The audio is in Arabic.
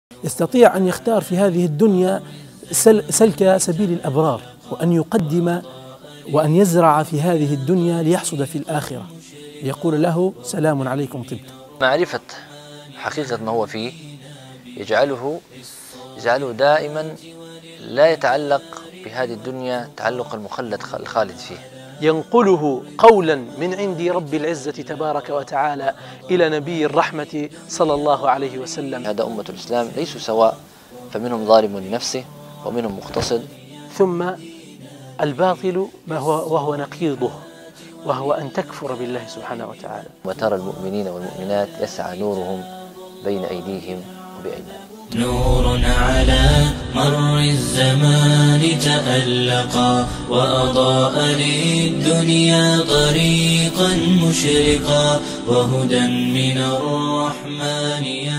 يستطيع أن يختار في هذه الدنيا سلك سبيل الأبرار، وأن يقدم وأن يزرع في هذه الدنيا ليحصد في الآخرة، يقول له سلام عليكم طبت. معرفة حقيقة ما هو فيه يجعله دائما لا يتعلق بهذه الدنيا تعلق المخلد الخالد فيه. ينقله قولا من عند رب العزة تبارك وتعالى إلى نبي الرحمة صلى الله عليه وسلم. هذا أمة الإسلام ليسوا سواء، فمنهم ظالم لنفسه ومنهم مقتصد. ثم الباطل وهو نقيضه، وهو أن تكفر بالله سبحانه وتعالى. وترى المؤمنين والمؤمنات يسعى نورهم بين أيديهم وبأيمانهم. نور على مر الزمان تألقا، وأضاء للدنيا طريقا مشرقا، وهدى من الرحمن